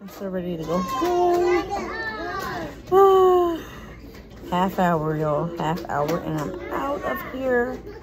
I'm so ready to go home. Half hour, y'all. Half hour, and I'm out of here.